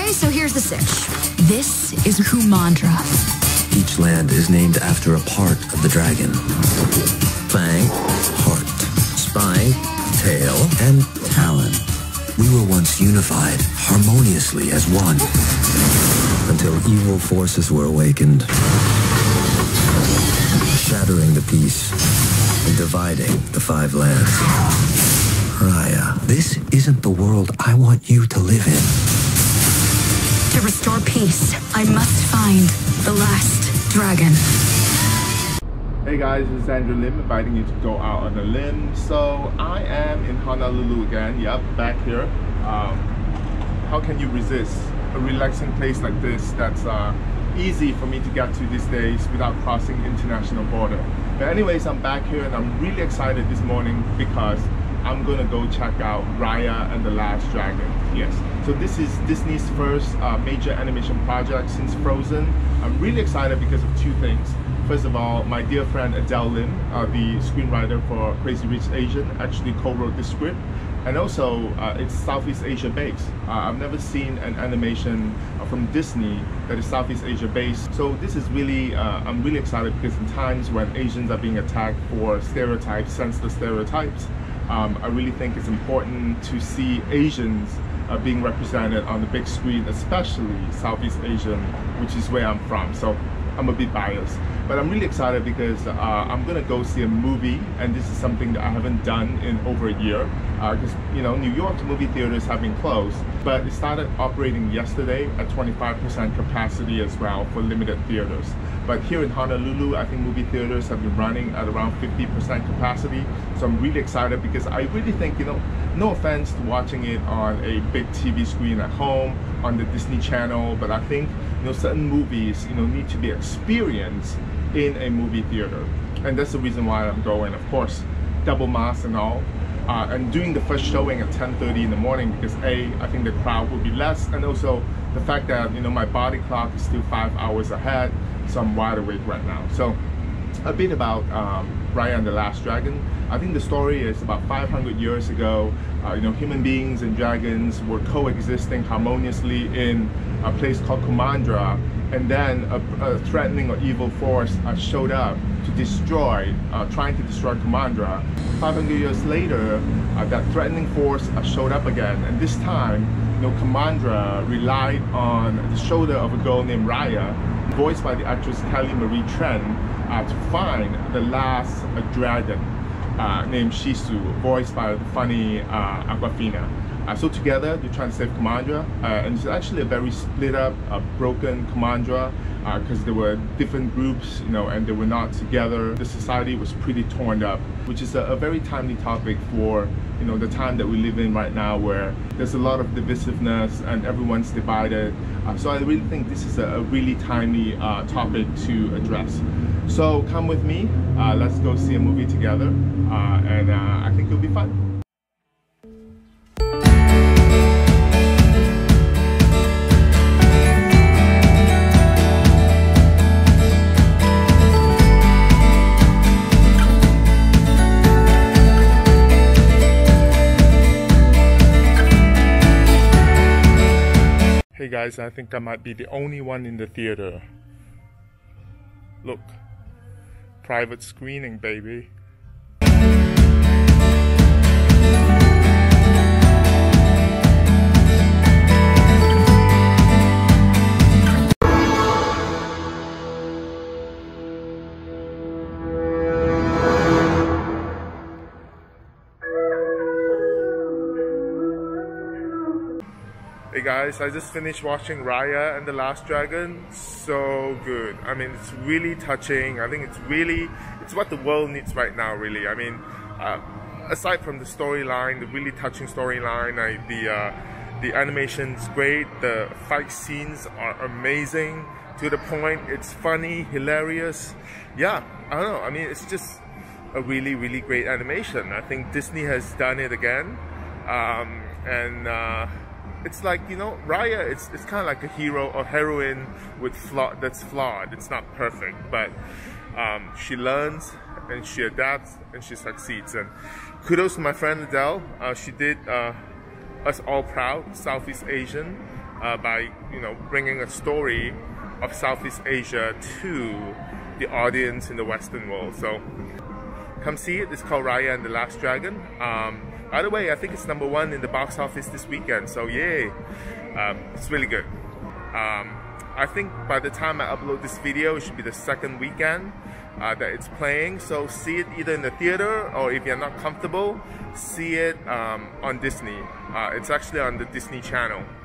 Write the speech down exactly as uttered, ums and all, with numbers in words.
Okay, so here's the sitch. This is Kumandra. Each land is named after a part of the dragon. Fang, heart. Spine, tail, and talon. We were once unified, harmoniously as one. Until evil forces were awakened. Shattering the peace and dividing the five lands. Raya, this isn't the world I want you to live in. To restore peace, I must find the last dragon. Hey guys, this is Andrew Lim inviting you to go out on a limb. So I am in Honolulu again, yep, back here. Um, how can you resist a relaxing place like this that's uh, easy for me to get to these days without crossing international border? But anyways, I'm back here and I'm really excited this morning because I'm gonna go check out Raya and the Last Dragon. Yes, so this is Disney's first uh, major animation project since Frozen. I'm really excited because of two things. First of all, my dear friend Adele Lim, uh, the screenwriter for Crazy Rich Asian, actually co-wrote the script. And also, uh, it's Southeast Asia based. Uh, I've never seen an animation uh, from Disney that is Southeast Asia based. So this is really, uh, I'm really excited because in times when Asians are being attacked for stereotypes, senseless stereotypes, um, I really think it's important to see Asians uh, being represented on the big screen, especially Southeast Asian, which is where I'm from. So I'm a bit biased, but I'm really excited because uh, I'm gonna go see a movie, and this is something that I haven't done in over a year because uh, you know, New York movie theaters have been closed, but it started operating yesterday at twenty-five percent capacity as well for limited theaters. But here in Honolulu, I think movie theaters have been running at around fifty percent capacity, so I'm really excited because I really think, you know, no offense to watching it on a big T V screen at home on the Disney Channel, but I think, you know, certain movies, you know, need to be experienced in a movie theater, and that's the reason why I'm going. Of course, double mask and all, uh, and doing the first showing at ten thirty in the morning because A, I think the crowd will be less, and also the fact that, you know, my body clock is still five hours ahead, so I'm wide awake right now. So a bit about um, Raya and the Last Dragon. I think the story is about five hundred years ago. Uh, you know, human beings and dragons were coexisting harmoniously in a place called Kumandra, and then a, a threatening or evil force uh, showed up to destroy, uh, trying to destroy Kumandra. five hundred years later, uh, that threatening force uh, showed up again, and this time, you know, Kumandra relied on the shoulder of a girl named Raya, voiced by the actress Kelly Marie Tran, uh, to find the last uh, dragon uh, named Shisu, voiced by the funny uh, Aquafina. Uh, so together, they're trying to save Kumandra, uh, and it's actually a very split up, uh, broken Kumandra, because uh, there were different groups, you know, and they were not together. The society was pretty torn up, which is a, a very timely topic for, you know, the time that we live in right now, where there's a lot of divisiveness and everyone's divided. Uh, so I really think this is a, a really timely uh, topic to address. So come with me, uh, let's go see a movie together, uh, and uh, I think it'll be fun. Hey guys, I think I might be the only one in the theater. Look, private screening, baby. Hey guys, I just finished watching Raya and the Last Dragon. So good. I mean, it's really touching. I think it's really, it's what the world needs right now, really. I mean, uh, aside from the storyline, the really touching storyline, uh, the, uh, the animation's great, the fight scenes are amazing, to the point, it's funny, hilarious. Yeah, I don't know, I mean, it's just a really, really great animation. I think Disney has done it again. Um, and, uh, it's like, you know, Raya, it's, it's kind of like a hero or heroine with flaw that's flawed. It's not perfect, but um, she learns and she adapts and she succeeds. And kudos to my friend Adele. Uh, she did uh, us all proud, Southeast Asian, uh, by you know bringing a story of Southeast Asia to the audience in the Western world. So come see it. It's called Raya and the Last Dragon. Um, by the way, I think it's number one in the box office this weekend. So yay! Um, it's really good. Um, I think by the time I upload this video, it should be the second weekend uh, that it's playing. So see it either in the theater, or if you're not comfortable, see it um, on Disney. Uh, it's actually on the Disney Channel.